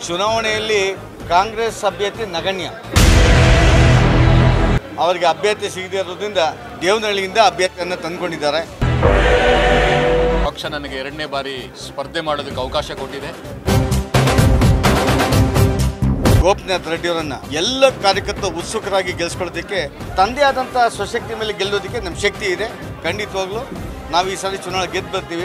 ಚುನಾವಣೆಯಲ್ಲಿ ಕಾಂಗ್ರೆಸ್ ಅಭ್ಯರ್ಥಿ ನಗಣ್ಯ. ಅವರಿಗೆ ಅಭ್ಯರ್ಥಿ ಸಿಗದೇ ಇರೋದ್ರಿಂದ ದೇವನಹಳ್ಳಿಯಿಂದ ಅಭ್ಯರ್ಥಿಯನ್ನು ತಂದುಕೊಂಡಿದ್ದಾರೆ. ಪಕ್ಷ ನನಗೆ ಎರಡನೇ ಬಾರಿ ಸ್ಪರ್ಧೆ ಮಾಡೋದಕ್ಕೆ ಅವಕಾಶ ಕೊಟ್ಟಿದೆ. ಗೋಪಿನಾಥ್ ರೆಡ್ಡಿ ಅವರನ್ನ ಎಲ್ಲ ಕಾರ್ಯಕರ್ತರು ಉತ್ಸುಕರಾಗಿ ಗೆಲ್ಲಿಸ್ಕೊಳ್ಳೋದಕ್ಕೆ ತಂದೆ ಆದಂಥ ಸ್ವಶಕ್ತಿ ಮೇಲೆ ಗೆಲ್ಲೋದಕ್ಕೆ ನಮ್ಮ ಶಕ್ತಿ ಇದೆ. ಖಂಡಿತವಾಗ್ಲೂ ನಾವು ಈ ಸಾರಿ ಚುನಾವಣೆ ಗೆದ್ದು ಬರ್ತೀವಿ.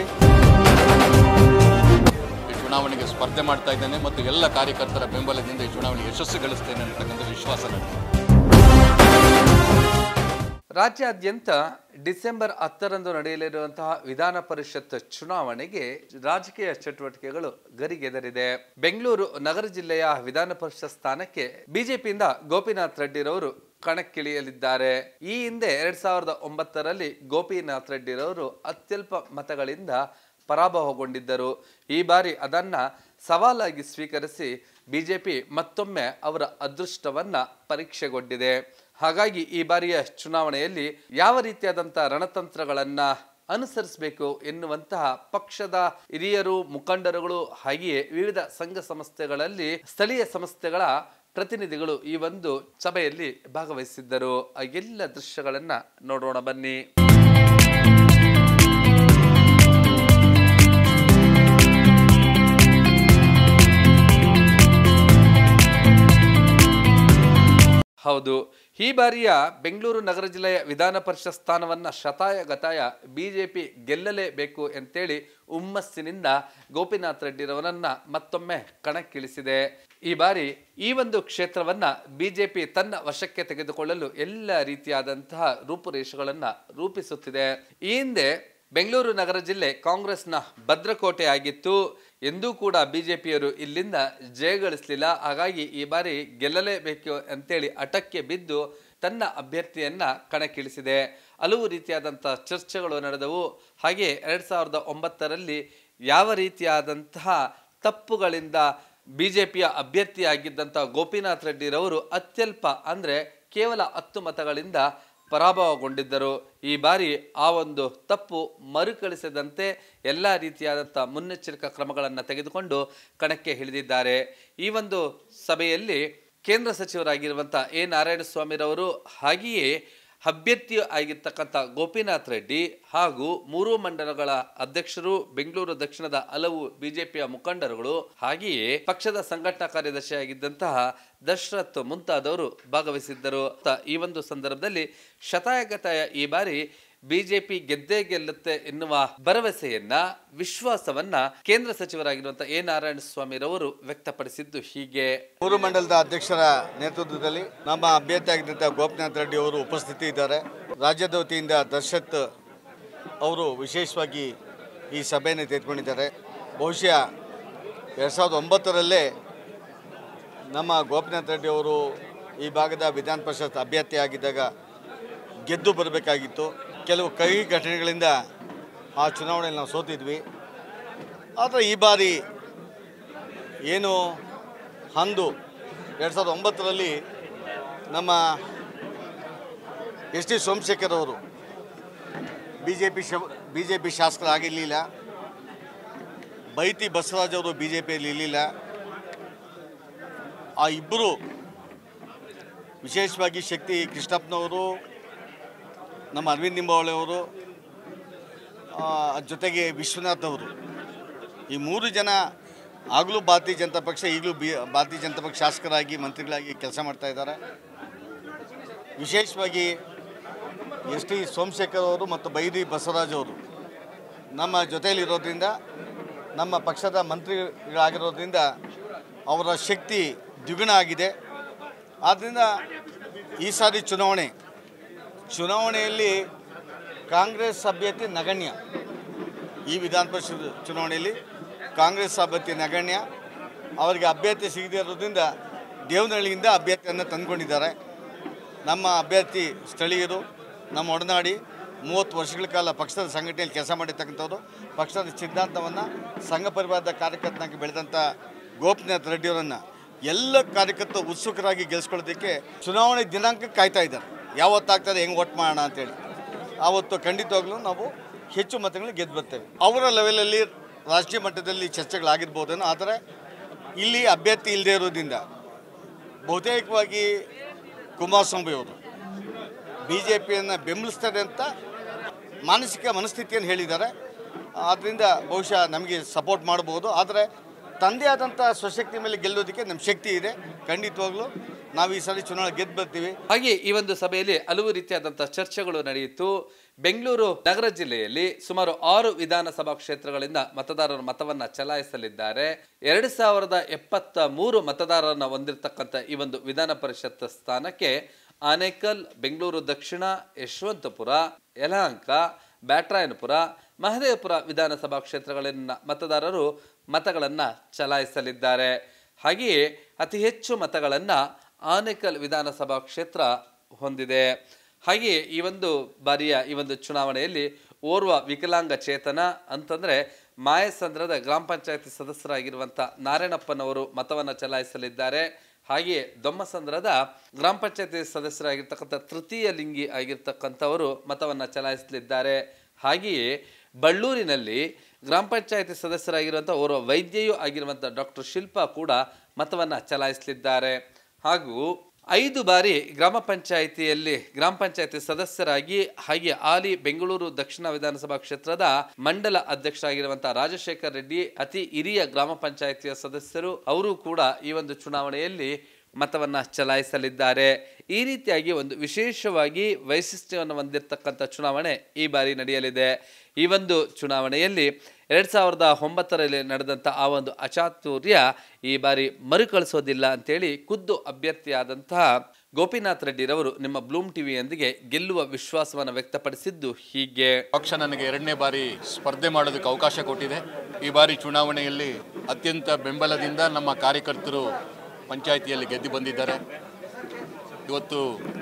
ಚುನಾವಣೆಗೆ ಸ್ಪರ್ಧೆ ಮಾಡ್ತಾ ಇದ್ದೇನೆ ಮತ್ತು ಎಲ್ಲ ಕಾರ್ಯಕರ್ತರ ಬೆಂಬಲದಿಂದ ಈ ಚುನಾವಣೆ ಯಶಸ್ಸುಗೊಳಿಸ್ತೇನೆ ಅನ್ನತಕ್ಕಂಥ ವಿಶ್ವಾಸ ನನಗೆ. ರಾಜ್ಯಾದ್ಯಂತ ಡಿಸೆಂಬರ್ 10ರಂದು ನಡೆಯಲಿರುವಂತಹ ವಿಧಾನ ಪರಿಷತ್ ಚುನಾವಣೆಗೆ ರಾಜಕೀಯ ಚಟುವಟಿಕೆಗಳು ಗರಿಗೆದರಿದೆ. ಬೆಂಗಳೂರು ನಗರ ಜಿಲ್ಲೆಯ ವಿಧಾನ ಪರಿಷತ್ ಸ್ಥಾನಕ್ಕೆ ಬಿಜೆಪಿಯಿಂದ ಗೋಪಿನಾಥ್ ರೆಡ್ಡಿರವರು ಕಣಕ್ಕಿಳಿಯಲಿದ್ದಾರೆ. ಈ ಹಿಂದೆ 2009ರಲ್ಲಿ ಗೋಪಿನಾಥ್ ರೆಡ್ಡಿರವರು ಅತ್ಯಲ್ಪ ಮತಗಳಿಂದ ಪರಾಭವಗೊಂಡಿದ್ದರು. ಈ ಬಾರಿ ಅದನ್ನ ಸವಾಲಾಗಿ ಸ್ವೀಕರಿಸಿ ಬಿಜೆಪಿ ಮತ್ತೊಮ್ಮೆ ಅವರ ಅದೃಷ್ಟವನ್ನ ಪರೀಕ್ಷೆಗೊಂಡಿದೆ. ಹಾಗಾಗಿ ಈ ಬಾರಿಯ ಚುನಾವಣೆಯಲ್ಲಿ ಯಾವ ರೀತಿಯಾದಂತಹ ರಣತಂತ್ರಗಳನ್ನ ಅನುಸರಿಸಬೇಕು ಎನ್ನುವಂತಹ ಪಕ್ಷದ ಹಿರಿಯರು, ಮುಖಂಡರುಗಳು ಹಾಗೆಯೇ ವಿವಿಧ ಸಂಘ ಸಂಸ್ಥೆಗಳಲ್ಲಿ ಸ್ಥಳೀಯ ಸಂಸ್ಥೆಗಳ ಪ್ರತಿನಿಧಿಗಳು ಈ ಒಂದು ಸಭೆಯಲ್ಲಿ ಭಾಗವಹಿಸಿದ್ದರು. ಆ ಎಲ್ಲ ದೃಶ್ಯಗಳನ್ನ ನೋಡೋಣ ಬನ್ನಿ. ಹೌದು, ಈ ಬಾರಿಯ ಬೆಂಗಳೂರು ನಗರ ಜಿಲ್ಲೆಯ ವಿಧಾನ ಪರಿಷತ್ ಸ್ಥಾನವನ್ನ ಶತಾಯಗತಾಯ ಬಿಜೆಪಿ ಗೆಲ್ಲಲೇಬೇಕು ಅಂತೇಳಿ ಹುಮ್ಮಸ್ಸಿನಿಂದ ಗೋಪಿನಾಥ್ ರೆಡ್ಡಿರವರನ್ನ ಮತ್ತೊಮ್ಮೆ ಕಣಕ್ಕಿಳಿಸಿದೆ. ಈ ಬಾರಿ ಈ ಒಂದು ಕ್ಷೇತ್ರವನ್ನ ಬಿಜೆಪಿ ತನ್ನ ವಶಕ್ಕೆ ತೆಗೆದುಕೊಳ್ಳಲು ಎಲ್ಲ ರೀತಿಯಾದಂತಹ ರೂಪುರೇಷೆಗಳನ್ನ ರೂಪಿಸುತ್ತಿದೆ. ಈ ಹಿಂದೆ ಬೆಂಗಳೂರು ನಗರ ಜಿಲ್ಲೆ ಕಾಂಗ್ರೆಸ್ನ ಭದ್ರಕೋಟೆ ಆಗಿತ್ತು. ಎಂದೂ ಕೂಡ ಬಿಜೆಪಿಯವರು ಇಲ್ಲಿಂದ ಜಯಗಳಿಸಲಿಲ್ಲ. ಹಾಗಾಗಿ ಈ ಬಾರಿ ಗೆಲ್ಲಲೇಬೇಕು ಅಂತೇಳಿ ಹಠಕ್ಕೆ ಬಿದ್ದು ತನ್ನ ಅಭ್ಯರ್ಥಿಯನ್ನ ಕಣಕ್ಕಿಳಿಸಿದೆ. ಹಲವು ರೀತಿಯಾದಂತಹ ಚರ್ಚೆಗಳು ನಡೆದವು. ಹಾಗೆ 2009ರಲ್ಲಿ ಯಾವ ರೀತಿಯಾದಂತಹ ತಪ್ಪುಗಳಿಂದ ಬಿಜೆಪಿಯ ಅಭ್ಯರ್ಥಿಯಾಗಿದ್ದಂತಹ ಗೋಪಿನಾಥ್ ರೆಡ್ಡಿರವರು ಅತ್ಯಲ್ಪ ಅಂದರೆ ಕೇವಲ 10 ಮತಗಳಿಂದ ಪರಾಭವಗೊಂಡಿದ್ದರು. ಈ ಬಾರಿ ಆ ಒಂದು ತಪ್ಪು ಮರುಕಳಿಸದಂತೆ ಎಲ್ಲ ರೀತಿಯಾದಂಥ ಮುನ್ನೆಚ್ಚರಿಕಾ ಕ್ರಮಗಳನ್ನು ತೆಗೆದುಕೊಂಡು ಕಣಕ್ಕೆ ಇಳಿದಿದ್ದಾರೆ. ಈ ಒಂದು ಸಭೆಯಲ್ಲಿ ಕೇಂದ್ರ ಸಚಿವರಾಗಿರುವಂಥ ಎ ನಾರಾಯಣಸ್ವಾಮಿರವರು ಹಾಗೆಯೇ ಅಭ್ಯರ್ಥಿ ಆಗಿರ್ತಕ್ಕಂಥ ಗೋಪಿನಾಥ್ ರೆಡ್ಡಿ ಹಾಗೂ 3 ಮಂಡಲಗಳ ಅಧ್ಯಕ್ಷರು, ಬೆಂಗಳೂರು ದಕ್ಷಿಣದ ಹಲವು ಬಿಜೆಪಿಯ ಮುಖಂಡರುಗಳು ಹಾಗೆಯೇ ಪಕ್ಷದ ಸಂಘಟನಾ ಕಾರ್ಯದರ್ಶಿಯಾಗಿದ್ದಂತಹ ದಶರಥ್ ಮುಂತಾದವರು ಭಾಗವಹಿಸಿದ್ದರು. ಈ ಒಂದು ಸಂದರ್ಭದಲ್ಲಿ ಶತಾಯಗತಾಯ ಈ ಬಾರಿ ಬಿಜೆಪಿ ಗೆದ್ದೇ ಗೆಲ್ಲುತ್ತೆ ಎನ್ನುವ ಭರವಸೆಯನ್ನ, ವಿಶ್ವಾಸವನ್ನ ಕೇಂದ್ರ ಸಚಿವರಾಗಿರುವಂತಹ ಎ ನಾರಾಯಣಸ್ವಾಮಿರವರು ವ್ಯಕ್ತಪಡಿಸಿದ್ದು ಹೀಗೆ. 3 ಮಂಡಲದ ಅಧ್ಯಕ್ಷರ ನೇತೃತ್ವದಲ್ಲಿ ನಮ್ಮ ಅಭ್ಯರ್ಥಿ ಆಗಿದ್ದಂಥ ಗೋಪಿನಾಥ್ ರೆಡ್ಡಿ ಅವರು ಉಪಸ್ಥಿತಿ ಇದ್ದಾರೆ. ರಾಜ್ಯದ ವತಿಯಿಂದ ದರ್ಶತ್ ಅವರು ವಿಶೇಷವಾಗಿ ಈ ಸಭೆಯನ್ನು ತೆಗೆದುಕೊಂಡಿದ್ದಾರೆ. ಬಹುಶಃ 2009ರಲ್ಲೇ ನಮ್ಮ ಗೋಪಿನಾಥ್ ರೆಡ್ಡಿ ಅವರು ಈ ಭಾಗದ ವಿಧಾನ ಪರಿಷತ್ ಅಭ್ಯರ್ಥಿ ಆಗಿದ್ದಾಗ ಗೆದ್ದು ಬರಬೇಕಾಗಿತ್ತು. ಕೆಲವು ಕಹಿ ಘಟನೆಗಳಿಂದ ಆ ಚುನಾವಣೆಯಲ್ಲಿ ನಾವು ಸೋತಿದ್ವಿ. ಆದರೆ ಈ ಬಾರಿ ಏನು ಅಂದು 2009ರಲ್ಲಿ ನಮ್ಮ ಎಸ್ ಟಿ ಸೋಮಶೇಖರ್ ಅವರು ಬಿ ಜೆ ಪಿ ಶಾಸಕರಾಗಿರಲಿಲ್ಲ. ಬೈತಿ ಬಸವರಾಜ್ ಅವರು ಬಿ ಜೆ ಪಿಯಲ್ಲಿ ಇರಲಿಲ್ಲ. ಆ ಇಬ್ಬರು, ವಿಶೇಷವಾಗಿ ಶಕ್ತಿ ಕೃಷ್ಣಪ್ಪನವರು, ನಮ್ಮ ಅರವಿಂದ್ ನಿಂಬಾವಳಿ ಅವರು, ಜೊತೆಗೆ ವಿಶ್ವನಾಥ್ ಅವರು, ಈ 3 ಜನ ಆಗಲೂ ಭಾರತೀಯ ಜನತಾ ಪಕ್ಷ, ಈಗಲೂ ಭಾರತೀಯ ಜನತಾ ಪಕ್ಷ ಶಾಸಕರಾಗಿ ಮಂತ್ರಿಗಳಾಗಿ ಕೆಲಸ ಮಾಡ್ತಾ ಇದ್ದಾರೆ. ವಿಶೇಷವಾಗಿ ಎಸ್ ಟಿ ಸೋಮಶೇಖರ್ ಅವರು ಮತ್ತು ಬೈದಿ ಬಸವರಾಜ್ ಅವರು ನಮ್ಮ ಜೊತೆಯಲ್ಲಿರೋದ್ರಿಂದ, ನಮ್ಮ ಪಕ್ಷದ ಮಂತ್ರಿಗಳಾಗಿರೋದ್ರಿಂದ ಅವರ ಶಕ್ತಿ ದ್ವಿಗುಣ ಆಗಿದೆ. ಆದ್ದರಿಂದ ಈ ಸಾರಿ ಚುನಾವಣೆಯಲ್ಲಿ ಕಾಂಗ್ರೆಸ್ ಅಭ್ಯರ್ಥಿ ನಗಣ್ಯ. ಈ ವಿಧಾನ ಪರಿಷತ್ ಚುನಾವಣೆಯಲ್ಲಿ ಕಾಂಗ್ರೆಸ್ ಅಭ್ಯರ್ಥಿ ನಗಣ್ಯ. ಅವರಿಗೆ ಅಭ್ಯರ್ಥಿ ಸಿಗದೇ ಇರೋದ್ರಿಂದ ದೇವನಹಳ್ಳಿಯಿಂದ ಅಭ್ಯರ್ಥಿಯನ್ನು ತಂದುಕೊಂಡಿದ್ದಾರೆ. ನಮ್ಮ ಅಭ್ಯರ್ಥಿ ಸ್ಥಳೀಯರು, ನಮ್ಮ ಒಡನಾಡಿ, 30 ವರ್ಷಗಳ ಕಾಲ ಪಕ್ಷದ ಸಂಘಟನೆಯಲ್ಲಿ ಕೆಲಸ ಮಾಡಿರ್ತಕ್ಕಂಥವ್ರು, ಪಕ್ಷದ ಸಿದ್ಧಾಂತವನ್ನು ಸಂಘ ಪರಿವಾರದ ಕಾರ್ಯಕರ್ತನಾಗಿ ಬೆಳೆದಂಥ ಗೋಪಿನಾಥ್ ರೆಡ್ಡಿಯವರನ್ನು ಎಲ್ಲ ಕಾರ್ಯಕರ್ತರು ಉತ್ಸುಕರಾಗಿ ಗೆಲ್ಲಿಸ್ಕೊಳ್ಳೋದಕ್ಕೆ ಚುನಾವಣೆ ದಿನಾಂಕ ಕಾಯ್ತಾ ಇದ್ದಾರೆ. ಯಾವತ್ತಾಗ್ತದೆ, ಹೆಂಗೆ ವೋಟ್ ಮಾಡೋಣ ಅಂತೇಳಿ. ಆವತ್ತು ಖಂಡಿತವಾಗ್ಲೂ ನಾವು ಹೆಚ್ಚು ಮತಗಳು ಗೆದ್ದು ಬರ್ತೇವೆ. ಅವರ ಲೆವೆಲಲ್ಲಿ ರಾಷ್ಟ್ರೀಯ ಮಟ್ಟದಲ್ಲಿ ಚರ್ಚೆಗಳಾಗಿರ್ಬೋದೇನೋ, ಆದರೆ ಇಲ್ಲಿ ಅಭ್ಯರ್ಥಿ ಇಲ್ಲದೆ ಇರೋದ್ರಿಂದ ಬಹುತೇಕವಾಗಿ ಕುಮಾರಸ್ವಾಮಿ ಅವರು ಬಿ ಜೆ ಪಿಯನ್ನು ಬೆಂಬಲಿಸ್ತಾರೆ ಅಂತ ಮಾನಸಿಕ ಮನಸ್ಥಿತಿಯನ್ನು ಹೇಳಿದ್ದಾರೆ. ಆದ್ದರಿಂದ ಬಹುಶಃ ನಮಗೆ ಸಪೋರ್ಟ್ ಮಾಡ್ಬೋದು. ಆದರೆ ತಂದೆ ಆದಂಥ ಸ್ವಶಕ್ತಿ ಮೇಲೆ ಗೆಲ್ಲೋದಕ್ಕೆ ನಮ್ಮ ಶಕ್ತಿ ಇದೆ. ಖಂಡಿತವಾಗ್ಲೂ ನಾವು ಈ ಸಲ ಚುನಾವಣೆ ಗೆದ್ದು ಬರ್ತೀವಿ. ಹಾಗೆ ಈ ಒಂದು ಸಭೆಯಲ್ಲಿ ಹಲವು ರೀತಿಯಾದಂಥ ಚರ್ಚೆಗಳು ನಡೆಯಿತು. ಬೆಂಗಳೂರು ನಗರ ಜಿಲ್ಲೆಯಲ್ಲಿ ಸುಮಾರು 6 ವಿಧಾನಸಭಾ ಕ್ಷೇತ್ರಗಳಿಂದ ಮತದಾರರು ಮತವನ್ನ ಚಲಾಯಿಸಲಿದ್ದಾರೆ. 2073 ಮತದಾರರನ್ನ ಹೊಂದಿರತಕ್ಕಂಥ ಈ ಒಂದು ವಿಧಾನ ಪರಿಷತ್ ಸ್ಥಾನಕ್ಕೆ ಆನೇಕಲ್, ಬೆಂಗಳೂರು ದಕ್ಷಿಣ, ಯಶವಂತಪುರ, ಯಲಹಂಕ, ಬ್ಯಾಟರಾಯನಪುರ, ಮಹದೇವಪುರ ವಿಧಾನಸಭಾ ಕ್ಷೇತ್ರಗಳಿಂದ ಮತದಾರರು ಮತಗಳನ್ನ ಚಲಾಯಿಸಲಿದ್ದಾರೆ. ಹಾಗೆಯೇ ಅತಿ ಹೆಚ್ಚು ಮತಗಳನ್ನ ಆನೇಕಲ್ ವಿಧಾನಸಭಾ ಕ್ಷೇತ್ರ ಹೊಂದಿದೆ. ಹಾಗೆಯೇ ಈ ಒಂದು ಬಾರಿಯ ಈ ಒಂದು ಚುನಾವಣೆಯಲ್ಲಿ ಓರ್ವ ವಿಕಲಾಂಗ ಚೇತನ ಅಂತಂದರೆ ಮಾಯಸಂದ್ರದ ಗ್ರಾಮ ಪಂಚಾಯತಿ ಸದಸ್ಯರಾಗಿರುವಂಥ ನಾರಾಯಣಪ್ಪನವರು ಮತವನ್ನು ಚಲಾಯಿಸಲಿದ್ದಾರೆ. ಹಾಗೆಯೇ ದೊಮ್ಮಸಂದ್ರದ ಗ್ರಾಮ ಪಂಚಾಯತಿ ಸದಸ್ಯರಾಗಿರ್ತಕ್ಕಂಥ ತೃತೀಯ ಲಿಂಗಿ ಆಗಿರ್ತಕ್ಕಂಥವರು ಮತವನ್ನು ಚಲಾಯಿಸಲಿದ್ದಾರೆ. ಹಾಗೆಯೇ ಬಳ್ಳೂರಿನಲ್ಲಿ ಗ್ರಾಮ ಪಂಚಾಯತಿ ಸದಸ್ಯರಾಗಿರುವಂಥ ಓರ್ವ ವೈದ್ಯೆಯೂ ಆಗಿರುವಂಥ ಡಾಕ್ಟರ್ ಶಿಲ್ಪಾ ಕೂಡ ಮತವನ್ನು ಚಲಾಯಿಸಲಿದ್ದಾರೆ. ಹಾಗೂ 5 ಬಾರಿ ಗ್ರಾಮ ಪಂಚಾಯತಿ ಸದಸ್ಯರಾಗಿ ಹಾಗೆ ಹಾಲಿ ಬೆಂಗಳೂರು ದಕ್ಷಿಣ ವಿಧಾನಸಭಾ ಕ್ಷೇತ್ರದ ಮಂಡಲ ಅಧ್ಯಕ್ಷರಾಗಿರುವಂತಹ ರಾಜಶೇಖರ್ ರೆಡ್ಡಿ ಅತಿ ಹಿರಿಯ ಗ್ರಾಮ ಪಂಚಾಯತಿಯ ಸದಸ್ಯರು, ಅವರು ಕೂಡ ಈ ಒಂದು ಚುನಾವಣೆಯಲ್ಲಿ ಮತವನ್ನ ಚಲಾಯಿಸಲಿದ್ದಾರೆ. ಈ ರೀತಿಯಾಗಿ ಒಂದು ವಿಶೇಷವಾಗಿ ವೈಶಿಷ್ಟ್ಯವನ್ನು ಹೊಂದಿರತಕ್ಕಂಥ ಚುನಾವಣೆ ಈ ಬಾರಿ ನಡೆಯಲಿದೆ. ಈ ಒಂದು ಚುನಾವಣೆಯಲ್ಲಿ 2009ರಲ್ಲಿ ನಡೆದಂಥ ಆ ಒಂದು ಅಚಾತುರ್ಯ ಈ ಬಾರಿ ಮರುಕಳಿಸೋದಿಲ್ಲ ಅಂತೇಳಿ ಖುದ್ದು ಅಭ್ಯರ್ಥಿಯಾದಂತಹ ಗೋಪಿನಾಥ್ ರೆಡ್ಡಿರವರು ನಿಮ್ಮ ಬ್ಲೂಮ್ ಟಿವಿಯೊಂದಿಗೆ ಗೆಲ್ಲುವ ವಿಶ್ವಾಸವನ್ನು ವ್ಯಕ್ತಪಡಿಸಿದ್ದು ಹೀಗೆ. ಪಕ್ಷ ನನಗೆ 2ನೇ ಬಾರಿ ಸ್ಪರ್ಧೆ ಮಾಡೋದಕ್ಕೆ ಅವಕಾಶ ಕೊಟ್ಟಿದೆ. ಈ ಬಾರಿ ಚುನಾವಣೆಯಲ್ಲಿ ಅತ್ಯಂತ ಬೆಂಬಲದಿಂದ ನಮ್ಮ ಕಾರ್ಯಕರ್ತರು ಪಂಚಾಯಿತಿಯಲ್ಲಿ ಗೆದ್ದು ಬಂದಿದ್ದಾರೆ. ಇವತ್ತು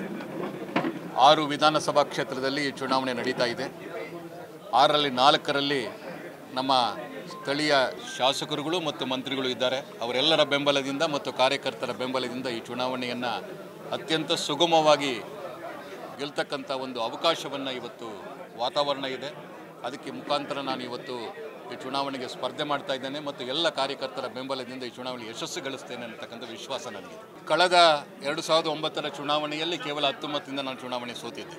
6 ವಿಧಾನಸಭಾ ಕ್ಷೇತ್ರದಲ್ಲಿ ಈ ಚುನಾವಣೆ ನಡೀತಾ ಇದೆ. 6ರಲ್ಲಿ 4ರಲ್ಲಿ ನಮ್ಮ ಸ್ಥಳೀಯ ಶಾಸಕರುಗಳು ಮತ್ತು ಮಂತ್ರಿಗಳು ಇದ್ದಾರೆ. ಅವರೆಲ್ಲರ ಬೆಂಬಲದಿಂದ ಮತ್ತು ಕಾರ್ಯಕರ್ತರ ಬೆಂಬಲದಿಂದ ಈ ಚುನಾವಣೆಯನ್ನು ಅತ್ಯಂತ ಸುಗಮವಾಗಿ ಗೆಲ್ತಕ್ಕಂಥ ಒಂದು ಅವಕಾಶವನ್ನು ಇವತ್ತು ವಾತಾವರಣ ಇದೆ. ಅದಕ್ಕೆ ಮುಖಾಂತರ ನಾನು ಇವತ್ತು ಈ ಚುನಾವಣೆಗೆ ಸ್ಪರ್ಧೆ ಮಾಡ್ತಾ ಇದ್ದೇನೆ ಮತ್ತು ಎಲ್ಲ ಕಾರ್ಯಕರ್ತರ ಬೆಂಬಲದಿಂದ ಈ ಚುನಾವಣೆ ಯಶಸ್ಸು ಗಳಿಸ್ತೇನೆ ಅನ್ನತಕ್ಕಂಥ ವಿಶ್ವಾಸ ನನಗಿದೆ. ಕಳೆದ 2009ರ ಚುನಾವಣೆಯಲ್ಲಿ ಕೇವಲ 19ರಿಂದ ನಾನು ಚುನಾವಣೆ ಸೋತಿದ್ದೆ.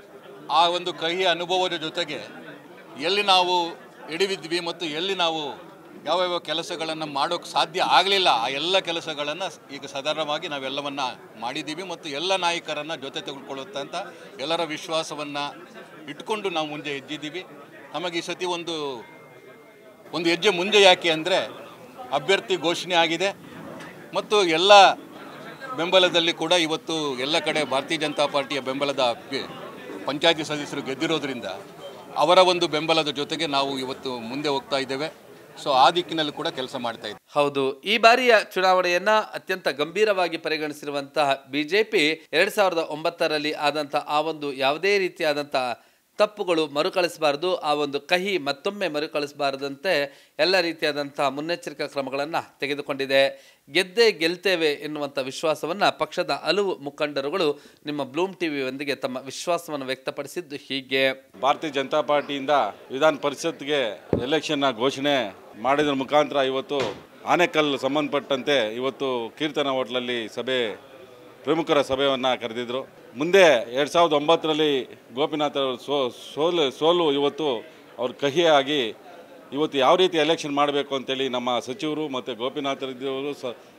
ಆ ಒಂದು ಕಹಿಯ ಅನುಭವದ ಜೊತೆಗೆ ಎಲ್ಲಿ ನಾವು ಹಿಡಿದಿದ್ವಿ ಮತ್ತು ಎಲ್ಲಿ ನಾವು ಯಾವ್ಯಾವ ಕೆಲಸಗಳನ್ನು ಮಾಡೋಕ್ಕೆ ಸಾಧ್ಯ ಆಗಲಿಲ್ಲ, ಆ ಎಲ್ಲ ಕೆಲಸಗಳನ್ನು ಈಗ ಸಾಧಾರಣವಾಗಿ ನಾವೆಲ್ಲವನ್ನು ಮಾಡಿದ್ದೀವಿ ಮತ್ತು ಎಲ್ಲ ನಾಯಕರನ್ನು ಜೊತೆ ತೆಗೆದುಕೊಳ್ಳುತ್ತಂಥ ಎಲ್ಲರ ವಿಶ್ವಾಸವನ್ನು ಇಟ್ಕೊಂಡು ನಾವು ಮುಂದೆ ಹೆಜ್ಜಿದ್ದೀವಿ. ನಮಗೆ ಈ ಸತಿ ಒಂದು ಹೆಜ್ಜೆ ಮುಂದೆ ಯಾಕೆ ಅಂದರೆ ಅಭ್ಯರ್ಥಿ ಘೋಷಣೆ ಆಗಿದೆ ಮತ್ತು ಎಲ್ಲ ಬೆಂಬಲದಲ್ಲಿ ಕೂಡ ಇವತ್ತು ಎಲ್ಲ ಕಡೆ ಭಾರತೀಯ ಜನತಾ ಪಾರ್ಟಿಯ ಬೆಂಬಲದ ಪಂಚಾಯತಿ ಸದಸ್ಯರು ಗೆದ್ದಿರೋದ್ರಿಂದ ಅವರ ಒಂದು ಬೆಂಬಲದ ಜೊತೆಗೆ ನಾವು ಇವತ್ತು ಮುಂದೆ ಹೋಗ್ತಾ ಇದ್ದೇವೆ. ಸೊ ಆ ದಿಕ್ಕಿನಲ್ಲಿ ಕೂಡ ಕೆಲಸ ಮಾಡ್ತಾ ಇದ್ದೀವಿ. ಹೌದು, ಈ ಬಾರಿಯ ಚುನಾವಣೆಯನ್ನ ಅತ್ಯಂತ ಗಂಭೀರವಾಗಿ ಪರಿಗಣಿಸಿರುವಂತಹ ಬಿಜೆಪಿ 2009ರಲ್ಲಿ ಆದಂತಹ ಆ ಒಂದು ಯಾವುದೇ ರೀತಿಯಾದಂತಹ ತಪ್ಪುಗಳು ಮರುಕಳಿಸಬಾರದು, ಆ ಒಂದು ಕಹಿ ಮತ್ತೊಮ್ಮೆ ಮರುಕಳಿಸಬಾರದಂತೆ ಎಲ್ಲ ರೀತಿಯಾದಂತಹ ಮುನ್ನೆಚ್ಚರಿಕಾ ಕ್ರಮಗಳನ್ನು ತೆಗೆದುಕೊಂಡಿದೆ. ಗೆದ್ದೇ ಗೆಲ್ತೇವೆ ಎನ್ನುವಂಥ ವಿಶ್ವಾಸವನ್ನು ಪಕ್ಷದ ಹಲವು ಮುಖಂಡರುಗಳು ನಿಮ್ಮ ಬ್ಲೂಮ್ ಟಿವಿಯೊಂದಿಗೆ ತಮ್ಮ ವಿಶ್ವಾಸವನ್ನು ವ್ಯಕ್ತಪಡಿಸಿದ್ದು ಹೀಗೆ. ಭಾರತೀಯ ಜನತಾ ಪಾರ್ಟಿಯಿಂದ ವಿಧಾನ ಪರಿಷತ್ಗೆ ಎಲೆಕ್ಷನ್ನ ಘೋಷಣೆ ಮಾಡಿದ್ರ ಮುಖಾಂತರ ಇವತ್ತು ಆನೇಕಲ್ ಸಂಬಂಧಪಟ್ಟಂತೆ ಇವತ್ತು ಕೀರ್ತನ ಹೋಟ್ಲಲ್ಲಿ ಪ್ರಮುಖರ ಸಭೆಯನ್ನು ಕರೆದಿದ್ದರು. ಮುಂದೆ 2009ರಲ್ಲಿ ಗೋಪಿನಾಥ್ ಸೋಲು ಇವತ್ತು ಅವ್ರ ಕಹಿಯಾಗಿ ಇವತ್ತು ಯಾವ ರೀತಿ ಎಲೆಕ್ಷನ್ ಮಾಡಬೇಕು ಅಂತೇಳಿ ನಮ್ಮ ಸಚಿವರು ಮತ್ತು ಗೋಪಿನಾಥ್ ರೆಡ್ಡಿಯವರು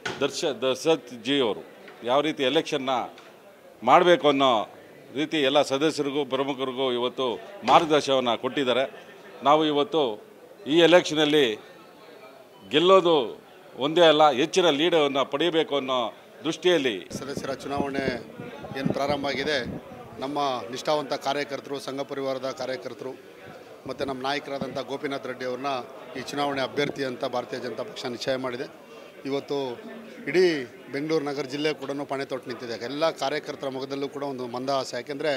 ದರ್ಶತ್ ಜಿ ಅವರು ಯಾವ ರೀತಿ ಎಲೆಕ್ಷನ್ನ ಮಾಡಬೇಕು ಅನ್ನೋ ರೀತಿ ಎಲ್ಲ ಸದಸ್ಯರಿಗೂ ಪ್ರಮುಖರಿಗೂ ಇವತ್ತು ಮಾರ್ಗದರ್ಶನವನ್ನು ಕೊಟ್ಟಿದ್ದಾರೆ. ನಾವು ಇವತ್ತು ಈ ಎಲೆಕ್ಷನಲ್ಲಿ ಗೆಲ್ಲೋದು ಒಂದೇ ಅಲ್ಲ, ಹೆಚ್ಚಿನ ಲೀಡನ್ನು ಪಡೆಯಬೇಕು ಅನ್ನೋ ದೃಷ್ಟಿಯಲ್ಲಿ ಸದಸ್ಯರ ಚುನಾವಣೆ ಏನು ಪ್ರಾರಂಭ ಆಗಿದೆ. ನಮ್ಮ ನಿಷ್ಠಾವಂತ ಕಾರ್ಯಕರ್ತರು, ಸಂಘ ಪರಿವಾರದ ಕಾರ್ಯಕರ್ತರು ಮತ್ತು ನಮ್ಮ ನಾಯಕರಾದಂಥ ಗೋಪಿನಾಥ್ ರೆಡ್ಡಿ ಅವ್ರನ್ನ ಈ ಚುನಾವಣೆ ಅಭ್ಯರ್ಥಿ ಅಂತ ಭಾರತೀಯ ಜನತಾ ಪಕ್ಷ ನಿಶ್ಚಯ ಮಾಡಿದೆ. ಇವತ್ತು ಇಡೀ ಬೆಂಗಳೂರು ನಗರ ಜಿಲ್ಲೆ ಕೂಡ ಪಣೆ ತೊಟ್ಟು ನಿಂತಿದೆ. ಎಲ್ಲ ಕಾರ್ಯಕರ್ತರ ಮುಖದಲ್ಲೂ ಕೂಡ ಒಂದು ಮಂದಹಾಸ. ಯಾಕೆಂದರೆ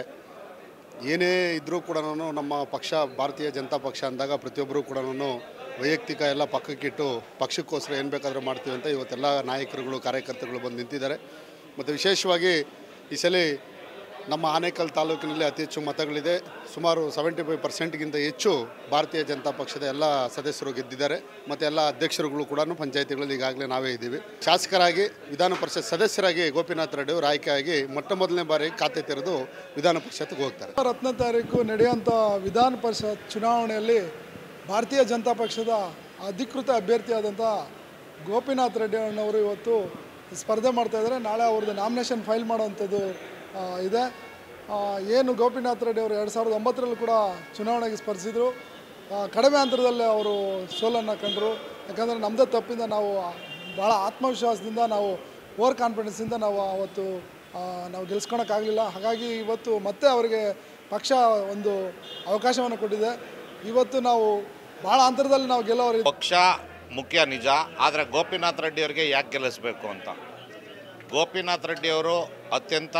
ಏನೇ ಇದ್ದರೂ ಕೂಡ ನಮ್ಮ ಪಕ್ಷ ಭಾರತೀಯ ಜನತಾ ಪಕ್ಷ ಅಂದಾಗ ಪ್ರತಿಯೊಬ್ಬರೂ ಕೂಡ ವೈಯಕ್ತಿಕ ಎಲ್ಲ ಪಕ್ಕಕ್ಕಿಟ್ಟು ಪಕ್ಷಕ್ಕೋಸ್ಕರ ಏನು ಬೇಕಾದರೂ ಮಾಡ್ತೀವಿ ಅಂತ ಇವತ್ತೆಲ್ಲ ನಾಯಕರುಗಳು ಕಾರ್ಯಕರ್ತರುಗಳು ಬಂದು ನಿಂತಿದ್ದಾರೆ. ಮತ್ತು ವಿಶೇಷವಾಗಿ ಈ ಸಲ ನಮ್ಮ ಆನೇಕಲ್ ತಾಲೂಕಿನಲ್ಲಿ ಅತಿ ಹೆಚ್ಚು ಮತಗಳಿದೆ. ಸುಮಾರು 75% ಹೆಚ್ಚು ಭಾರತೀಯ ಜನತಾ ಪಕ್ಷದ ಎಲ್ಲ ಸದಸ್ಯರು ಗೆದ್ದಿದ್ದಾರೆ ಮತ್ತು ಎಲ್ಲ ಅಧ್ಯಕ್ಷರುಗಳು ಕೂಡ ಪಂಚಾಯಿತಿಗಳಲ್ಲಿ ಈಗಾಗಲೇ ನಾವೇ ಇದ್ದೀವಿ. ಶಾಸಕರಾಗಿ ವಿಧಾನ ಪರಿಷತ್ ಸದಸ್ಯರಾಗಿ ಗೋಪಿನಾಥ್ ರೆಡ್ಡಿ ಅವರು ಆಯ್ಕೆಯಾಗಿ ಮೊದಲನೇ ಬಾರಿ ಖಾತೆ ತೆರೆದು ವಿಧಾನ ಪರಿಷತ್ಗೆ ಹೋಗ್ತಾರೆ. 10ನೇ ತಾರೀಕು ನಡೆಯುವಂಥ ವಿಧಾನ ಪರಿಷತ್ ಚುನಾವಣೆಯಲ್ಲಿ ಭಾರತೀಯ ಜನತಾ ಪಕ್ಷದ ಅಧಿಕೃತ ಅಭ್ಯರ್ಥಿಯಾದಂಥ ಗೋಪಿನಾಥ್ ರೆಡ್ಡಿ ಅಣ್ಣವರು ಇವತ್ತು ಸ್ಪರ್ಧೆ ಮಾಡ್ತಾಯಿದ್ದಾರೆ. ನಾಳೆ ಅವ್ರದ್ದು ನಾಮಿನೇಷನ್ ಫೈಲ್ ಮಾಡೋವಂಥದ್ದು ಇದೆ. ಏನು ಗೋಪಿನಾಥ್ ರೆಡ್ಡಿ ಅವರು 2009 ಕೂಡ ಚುನಾವಣೆಗೆ ಸ್ಪರ್ಧಿಸಿದರು. ಕಡಿಮೆ ಅಂತರದಲ್ಲಿ ಅವರು ಸೋಲನ್ನು ಕಂಡರು. ಯಾಕಂದರೆ ನಮ್ಮದೇ ತಪ್ಪಿಂದ ನಾವು ಭಾಳ ಆತ್ಮವಿಶ್ವಾಸದಿಂದ ನಾವು ಓವರ್ ಕಾನ್ಫಿಡೆನ್ಸಿಂದ ನಾವು ಅವತ್ತು ನಾವು ಗೆಲ್ಸ್ಕೊಳಕ್ಕಾಗಲಿಲ್ಲ. ಹಾಗಾಗಿ ಇವತ್ತು ಮತ್ತೆ ಅವರಿಗೆ ಪಕ್ಷ ಒಂದು ಅವಕಾಶವನ್ನು ಕೊಟ್ಟಿದೆ. ಇವತ್ತು ನಾವು ಭಾಳ ಅಂತರದಲ್ಲಿ ನಾವು ಗೆಲ್ಲೋರು. ಪಕ್ಷ ಮುಖ್ಯ ನಿಜ, ಆದರೆ ಗೋಪಿನಾಥ್ ರೆಡ್ಡಿಯವರಿಗೆ ಯಾಕೆ ಗೆಲ್ಲಿಸಬೇಕು ಅಂತ. ಗೋಪಿನಾಥ್ ರೆಡ್ಡಿಯವರು ಅತ್ಯಂತ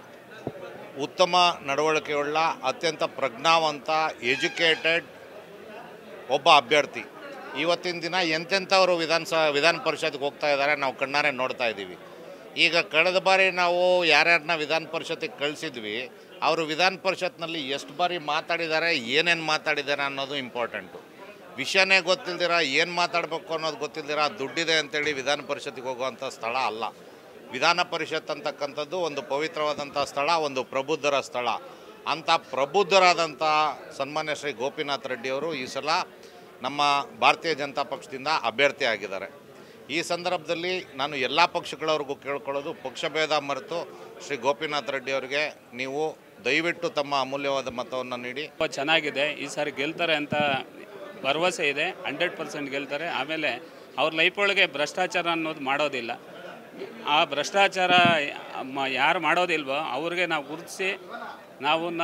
ಉತ್ತಮ ನಡವಳಿಕೆಯುಳ್ಳ, ಅತ್ಯಂತ ಪ್ರಜ್ಞಾವಂತ, ಎಜುಕೇಟೆಡ್ ಒಬ್ಬ ಅಭ್ಯರ್ಥಿ. ಇವತ್ತಿನ ದಿನ ಎಂತೆಂಥವರು ವಿಧಾನ ಪರಿಷತ್ಗೆ ಹೋಗ್ತಾ ಇದ್ದಾರೆ, ನಾವು ಕಣ್ಣಾರೆ ನೋಡ್ತಾ ಇದ್ದೀವಿ. ಈಗ ಕಳೆದ ಬಾರಿ ನಾವು ಯಾರ್ಯಾರನ್ನ ವಿಧಾನ ಪರಿಷತ್ತಿಗೆ ಕಳಿಸಿದ್ವಿ, ಅವರು ವಿಧಾನ ಪರಿಷತ್ನಲ್ಲಿ ಎಷ್ಟು ಬಾರಿ ಮಾತಾಡಿದ್ದಾರೆ, ಏನೇನು ಮಾತಾಡಿದ್ದಾರೆ ಅನ್ನೋದು ಇಂಪಾರ್ಟೆಂಟು. ವಿಷಯನೇ ಗೊತ್ತಿಲ್ದಿರ, ಏನು ಮಾತಾಡಬೇಕು ಅನ್ನೋದು ಗೊತ್ತಿಲ್ದಿರ ದುಡ್ಡಿದೆ ಅಂತೇಳಿ ವಿಧಾನ ಪರಿಷತ್ತಿಗೆ ಹೋಗುವಂಥ ಸ್ಥಳ ಅಲ್ಲ. ವಿಧಾನ ಪರಿಷತ್ ಅಂತಕ್ಕಂಥದ್ದು ಒಂದು ಪವಿತ್ರವಾದಂಥ ಸ್ಥಳ, ಒಂದು ಪ್ರಬುದ್ಧರ ಸ್ಥಳ. ಅಂಥ ಪ್ರಬುದ್ಧರಾದಂಥ ಸನ್ಮಾನ್ಯ ಶ್ರೀ ಗೋಪಿನಾಥ್ ರೆಡ್ಡಿಯವರು ಈ ಸಲ ನಮ್ಮ ಭಾರತೀಯ ಜನತಾ ಪಕ್ಷದಿಂದ ಅಭ್ಯರ್ಥಿ ಆಗಿದ್ದಾರೆ. ಈ ಸಂದರ್ಭದಲ್ಲಿ ನಾನು ಎಲ್ಲ ಪಕ್ಷಗಳವ್ರಿಗೂ ಕೇಳ್ಕೊಳ್ಳೋದು, ಪಕ್ಷಭೇದ ಮರೆತು ಶ್ರೀ ಗೋಪಿನಾಥ್ ರೆಡ್ಡಿಯವರಿಗೆ ನೀವು ದಯವಿಟ್ಟು ತಮ್ಮ ಅಮೂಲ್ಯವಾದ ಮತವನ್ನು ನೀಡಿ. ಚೆನ್ನಾಗಿದೆ, ಈ ಸಾರಿ ಗೆಲ್ತಾರೆ ಅಂತ ಭರವಸೆ ಇದೆ. 100% ಗೆಲ್ತಾರೆ. ಆಮೇಲೆ ಅವ್ರ ಲೈಫ್ ಒಳಗೆ ಭ್ರಷ್ಟಾಚಾರ ಅನ್ನೋದು ಮಾಡೋದಿಲ್ಲ. ಆ ಭ್ರಷ್ಟಾಚಾರ ಯಾರು ಮಾಡೋದಿಲ್ವೋ ಅವ್ರಿಗೆ ನಾವು ಗುರುತಿಸಿ ನಾವನ್ನ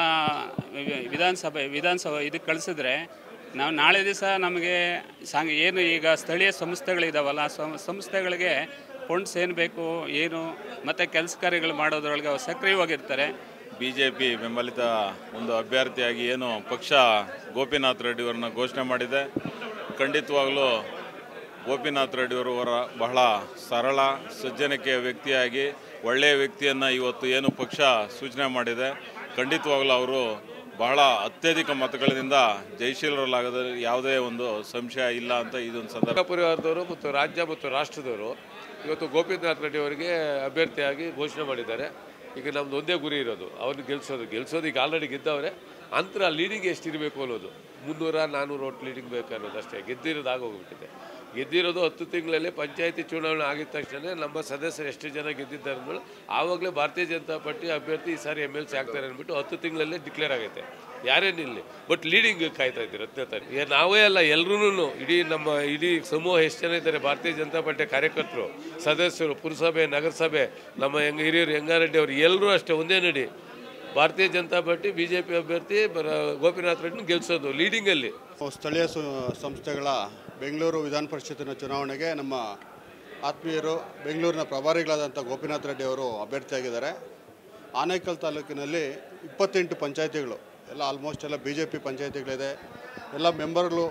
ವಿಧಾನಸಭೆ ಇದಕ್ಕೆ ಕಳಿಸಿದ್ರೆ ನಾವು ನಾಳೆ ದಿವಸ ನಮಗೆ ಏನು ಈಗ ಸ್ಥಳೀಯ ಸಂಸ್ಥೆಗಳಿದಾವಲ್ಲ, ಸಂಸ್ಥೆಗಳಿಗೆ ಫಂಡ್ಸ್ ಏನು ಬೇಕು ಏನು ಮತ್ತು ಕೆಲಸ ಕಾರ್ಯಗಳು ಮಾಡೋದ್ರೊಳಗೆ ಅವ್ರು ಸಕ್ರಿಯವಾಗಿರ್ತಾರೆ. BJP ಬೆಂಬಲಿತ ಒಂದು ಅಭ್ಯರ್ಥಿಯಾಗಿ ಏನು ಪಕ್ಷ ಗೋಪಿನಾಥ್ ರೆಡ್ಡಿಯವರನ್ನ ಘೋಷಣೆ ಮಾಡಿದೆ. ಖಂಡಿತವಾಗಲೂ ಗೋಪಿನಾಥ್ ರೆಡ್ಡಿಯವರ ಬಹಳ ಸರಳ ಸಜ್ಜನಿಕೆಯ ವ್ಯಕ್ತಿಯಾಗಿ ಒಳ್ಳೆಯ ವ್ಯಕ್ತಿಯನ್ನು ಇವತ್ತು ಏನು ಪಕ್ಷ ಸೂಚನೆ ಮಾಡಿದೆ. ಖಂಡಿತವಾಗಲೂ ಅವರು ಬಹಳ ಅತ್ಯಧಿಕ ಮತಗಳಿಂದ ಜಯಶೀಲರಾಗದ ಯಾವುದೇ ಒಂದು ಸಂಶಯ ಇಲ್ಲ ಅಂತ ಇದೊಂದು ಸಂದರ್ಭ. ಪರಿವಾರದವರು ಮತ್ತು ರಾಜ್ಯ ಮತ್ತು ರಾಷ್ಟ್ರದವರು ಇವತ್ತು ಗೋಪಿನಾಥ್ ರೆಡ್ಡಿ ಅವರಿಗೆ ಅಭ್ಯರ್ಥಿಯಾಗಿ ಘೋಷಣೆ ಮಾಡಿದ್ದಾರೆ. ಈಗ ನಮ್ಮದು ಒಂದೇ ಗುರಿ ಇರೋದು ಅವ್ರನ್ನ ಗೆಲ್ಲಿಸೋದು. ಈಗ ಆಲ್ರೆಡಿ ಗೆದ್ದವರೇ, ಅಂತರ ಲೀಡಿಂಗ್ ಎಷ್ಟಿರಬೇಕು ಅನ್ನೋದು 300-400 ಓಟ್ ಲೀಡಿಂಗ್ ಬೇಕು ಅನ್ನೋದು ಅಷ್ಟೇ. ಗೆದ್ದಿರೋದಾಗೋಗ್ಬಿಟ್ಟಿದೆ. ಗೆದ್ದಿರೋದು 10 ತಿಂಗಳಲ್ಲಿ ಪಂಚಾಯತಿ ಚುನಾವಣೆ ಆಗಿದ ತಕ್ಷಣ ನಮ್ಮ ಸದಸ್ಯರು ಎಷ್ಟು ಜನ ಗೆದ್ದಿದ್ದಾರೆ ಅಂದ್ಮೇಲೆ ಆವಾಗಲೇ ಭಾರತೀಯ ಜನತಾ ಪಾರ್ಟಿ ಅಭ್ಯರ್ಥಿ ಈ ಸಾರಿ MLC ಆಗ್ತಾರೆ ಅಂದ್ಬಿಟ್ಟು 10 ತಿಂಗಳಲ್ಲೇ ಡಿಕ್ಲೇರ್ ಆಗೈತೆ. ಯಾರೇನಿಲ್ಲ, ಬಟ್ ಲೀಡಿಂಗ್ ಕಾಯ್ತಾ ಇದ್ದೀರಿ 10ನೇ ತಾರೀಕು. ನಾವೇ ಅಲ್ಲ, ಎಲ್ಲರೂ ಇಡೀ ಸಮೂಹ ಎಷ್ಟು ಜನ ಇದ್ದಾರೆ ಭಾರತೀಯ ಜನತಾ ಪಾರ್ಟಿ ಕಾರ್ಯಕರ್ತರು, ಸದಸ್ಯರು, ಪುರಸಭೆ, ನಗರಸಭೆ, ನಮ್ಮ ಹಿರಿಯರು ಯಂಗಾರೆಡ್ಡಿ ಅವರು ಎಲ್ಲರೂ ಅಷ್ಟೇ ಒಂದೇ ನಡಿ ಭಾರತೀಯ ಜನತಾ ಪಾರ್ಟಿ BJP ಅಭ್ಯರ್ಥಿ ಗೋಪಿನಾಥ್ ರೆಡ್ಡಿ ಗೆಲ್ಲಿಸೋದು ಲೀಡಿಂಗಲ್ಲಿ. ಸ್ಥಳೀಯ ಸಂಸ್ಥೆಗಳ ಬೆಂಗಳೂರು ವಿಧಾನ ಪರಿಷತ್ತಿನ ಚುನಾವಣೆಗೆ ನಮ್ಮ ಆತ್ಮೀಯರು ಬೆಂಗಳೂರಿನ ಪ್ರಭಾರಿಗಳಾದಂಥ ಗೋಪಿನಾಥ್ ರೆಡ್ಡಿ ಅವರು ಅಭ್ಯರ್ಥಿಯಾಗಿದ್ದಾರೆ. ಆನೇಕಲ್ ತಾಲೂಕಿನಲ್ಲಿ 28 ಪಂಚಾಯತಿಗಳು ಎಲ್ಲ ಆಲ್ಮೋಸ್ಟ್ ಎಲ್ಲ BJP ಪಂಚಾಯತಿಗಳಿದೆ. ಎಲ್ಲ ಮೆಂಬರ್ಗಳು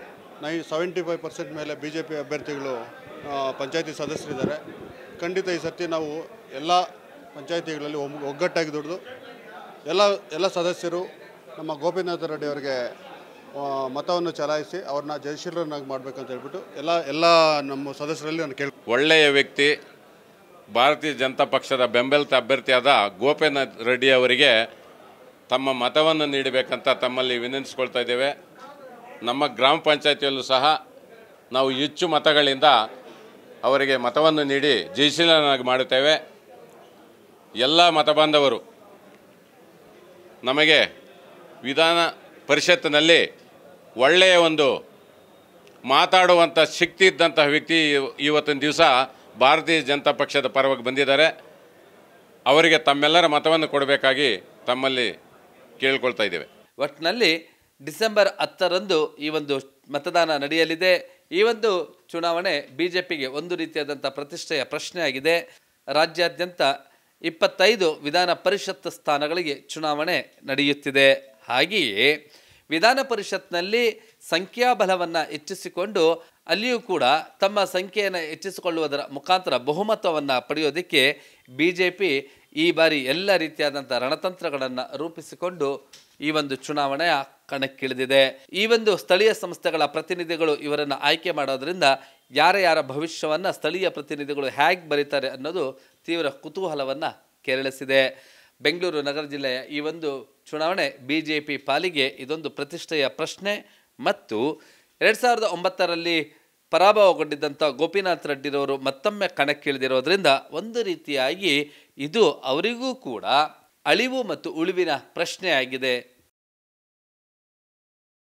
75% ಮೇಲೆ BJP ಅಭ್ಯರ್ಥಿಗಳು ಪಂಚಾಯತಿ ಸದಸ್ಯರಿದ್ದಾರೆ. ಖಂಡಿತ ಈ ಸರ್ತಿ ನಾವು ಎಲ್ಲ ಪಂಚಾಯತಿಗಳಲ್ಲಿ ಒಗ್ಗಟ್ಟಾಗಿ ದುಡಿದು ಎಲ್ಲ ಸದಸ್ಯರು ನಮ್ಮ ಗೋಪಿನಾಥ ರೆಡ್ಡಿ ಅವರಿಗೆ ಮತವನ್ನು ಚಲಾಯಿಸಿ ಅವ್ರನ್ನ ಜಯಶೀಲರನ್ನಾಗಿ ಮಾಡಬೇಕಂತ ಹೇಳ್ಬಿಟ್ಟು ಎಲ್ಲ ನಮ್ಮ ಸದಸ್ಯರಲ್ಲಿ ನಾನು ಒಳ್ಳೆಯ ವ್ಯಕ್ತಿ, ಭಾರತೀಯ ಜನತಾ ಪಕ್ಷದ ಬೆಂಬಲಿತ ಅಭ್ಯರ್ಥಿಯಾದ ಗೋಪಿನಾಥ್ ರೆಡ್ಡಿ ಅವರಿಗೆ ತಮ್ಮ ಮತವನ್ನು ನೀಡಬೇಕಂತ ತಮ್ಮಲ್ಲಿ ವಿನಂತಿಸ್ಕೊಳ್ತಾ ಇದ್ದೇವೆ. ನಮ್ಮ ಗ್ರಾಮ ಪಂಚಾಯತಿಯಲ್ಲೂ ಸಹ ನಾವು ಹೆಚ್ಚು ಮತಗಳಿಂದ ಅವರಿಗೆ ಮತವನ್ನು ನೀಡಿ ಜಯಶೀಲನಾಗಿ ಮಾಡುತ್ತೇವೆ. ಎಲ್ಲ ಮತಬಾಂಧವರು ನಮಗೆ ವಿಧಾನ ಪರಿಷತ್ತಿನಲ್ಲಿ ಒಳ್ಳೆಯ ಒಂದು ಮಾತಾಡುವಂಥ ಶಕ್ತಿ ಇದ್ದಂತಹ ವ್ಯಕ್ತಿ ಇವತ್ತಿನ ದಿವಸ ಭಾರತೀಯ ಜನತಾ ಪಕ್ಷದ ಪರವಾಗಿ ಬಂದಿದ್ದಾರೆ. ಅವರಿಗೆ ತಮ್ಮೆಲ್ಲರ ಮತವನ್ನು ಕೊಡಬೇಕಾಗಿ ತಮ್ಮಲ್ಲಿ ಕೇಳಿಕೊಳ್ತಾ ಇದ್ದೇವೆ. ಒಟ್ಟಿನಲ್ಲಿ ಡಿಸೆಂಬರ್ 10ರಂದು ಈ ಒಂದು ಮತದಾನ ನಡೆಯಲಿದೆ. ಈ ಒಂದು ಚುನಾವಣೆ BJPಗೆ ಒಂದು ರೀತಿಯಾದಂಥ ಪ್ರತಿಷ್ಠೆಯ ಪ್ರಶ್ನೆಯಾಗಿದೆ. ರಾಜ್ಯಾದ್ಯಂತ 25 ವಿಧಾನ ಪರಿಷತ್ ಸ್ಥಾನಗಳಿಗೆ ಚುನಾವಣೆ ನಡೆಯುತ್ತಿದೆ. ಹಾಗೆಯೇ ವಿಧಾನ ಪರಿಷತ್ನಲ್ಲಿ ಸಂಖ್ಯಾಬಲವನ್ನು ಹೆಚ್ಚಿಸಿಕೊಂಡು ಅಲ್ಲಿಯೂ ಕೂಡ ತಮ್ಮ ಸಂಖ್ಯೆಯನ್ನು ಹೆಚ್ಚಿಸಿಕೊಳ್ಳುವುದರ ಮುಖಾಂತರ ಬಹುಮತವನ್ನು ಪಡೆಯೋದಕ್ಕೆ BJP ಈ ಬಾರಿ ಎಲ್ಲ ರೀತಿಯಾದಂಥ ರಣತಂತ್ರಗಳನ್ನು ರೂಪಿಸಿಕೊಂಡು ಈ ಒಂದು ಚುನಾವಣೆಯ ಕಣಕ್ಕಿಳಿದಿದೆ. ಈ ಒಂದು ಸ್ಥಳೀಯ ಸಂಸ್ಥೆಗಳ ಪ್ರತಿನಿಧಿಗಳು ಇವರನ್ನು ಆಯ್ಕೆ ಮಾಡೋದ್ರಿಂದ ಯಾರ ಭವಿಷ್ಯವನ್ನು ಸ್ಥಳೀಯ ಪ್ರತಿನಿಧಿಗಳು ಹೇಗೆ ಬರೀತಾರೆ ಅನ್ನೋದು ತೀವ್ರ ಕುತೂಹಲವನ್ನು ಕೆರಳಿಸಿದೆ. ಬೆಂಗಳೂರು ನಗರ ಜಿಲ್ಲೆಯ ಈ ಒಂದು ಚುನಾವಣೆ BJP ಪಾಲಿಗೆ ಇದೊಂದು ಪ್ರತಿಷ್ಠೆಯ ಪ್ರಶ್ನೆ ಮತ್ತು 2009ರಲ್ಲಿ ಪರಾಭವಗೊಂಡಿದ್ದಂಥ ಗೋಪಿನಾಥ್ ರೆಡ್ಡಿರವರು ಮತ್ತೊಮ್ಮೆ ಕಣಕ್ಕಿಳಿದಿರೋದ್ರಿಂದ ಒಂದು ರೀತಿಯಾಗಿ ಇದು ಅವರಿಗೂ ಕೂಡ ಅಳಿವು ಮತ್ತು ಉಳಿವಿನ ಪ್ರಶ್ನೆಯಾಗಿದೆ.